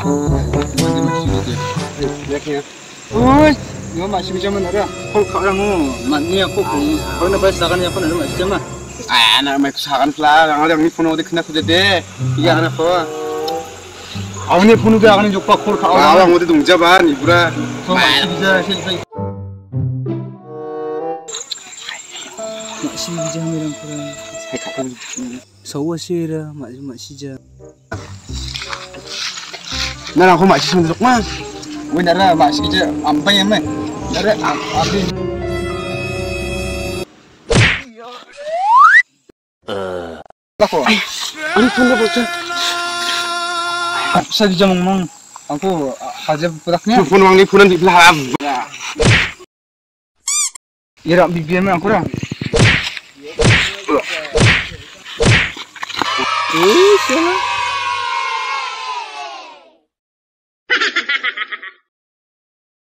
Oi, nó masih bisa menara. Kau kamu mana aku pun. Kau nak bayar sakan apa nak masih cuma. Anak mereka sakan pelan. Orang ni pun ada kena sudah deh. Iya anak kau. Awak ni pun ada akan jumpa kau kau. Awak mau tu jabar ni pura. Masih bisa selesai. Masih bisa merang pura. Sawa sih lah, masih jah. Nara aku masih sendiri mah. Wih nara masih je apa yang mah? Nara apa? Apa? Ani pun dah bocor. Saya di jam ngomong. Aku aja produknya. Pun wang ni punan di belakang. Ya, BBM aku dah. Siapa?